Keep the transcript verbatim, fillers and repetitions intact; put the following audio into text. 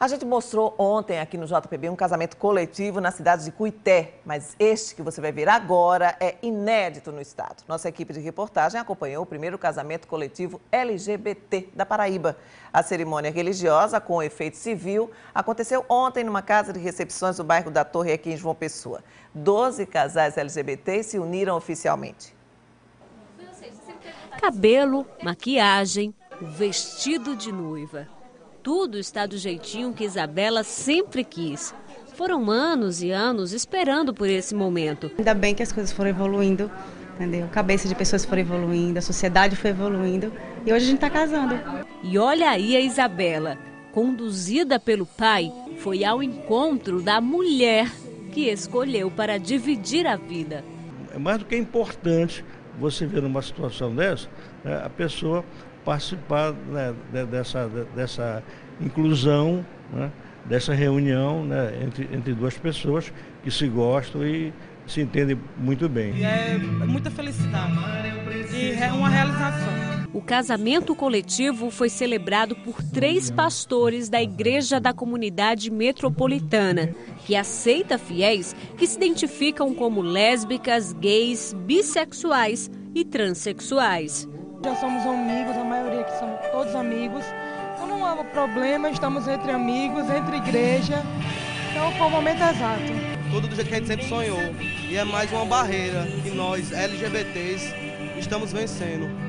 A gente mostrou ontem aqui no J P B um casamento coletivo na cidade de Cuité, mas este que você vai ver agora é inédito no estado. Nossa equipe de reportagem acompanhou o primeiro casamento coletivo L G B T da Paraíba. A cerimônia religiosa com efeito civil aconteceu ontem numa casa de recepções do bairro da Torre, aqui em João Pessoa. Doze casais L G B T se uniram oficialmente. Cabelo, maquiagem, o vestido de noiva. Tudo está do jeitinho que Isabela sempre quis. Foram anos e anos esperando por esse momento. Ainda bem que as coisas foram evoluindo, entendeu? A cabeça de pessoas foram evoluindo, a sociedade foi evoluindo e hoje a gente está casando. E olha aí a Isabela, conduzida pelo pai, foi ao encontro da mulher que escolheu para dividir a vida. É mais do que importante você ver numa situação dessa, né, a pessoa participar, né, dessa, dessa inclusão, né, dessa reunião, né, entre, entre duas pessoas que se gostam e se entendem muito bem. É muita felicidade e é uma realização. O casamento coletivo foi celebrado por três pastores da Igreja da Comunidade Metropolitana, que aceita fiéis que se identificam como lésbicas, gays, bissexuais e transexuais. Já somos amigos, a maioria aqui somos todos amigos. Então não há problema, estamos entre amigos, entre igreja. Então foi o momento exato. Tudo do jeito que a gente sempre sonhou. E é mais uma barreira que nós, L G B Ts, estamos vencendo.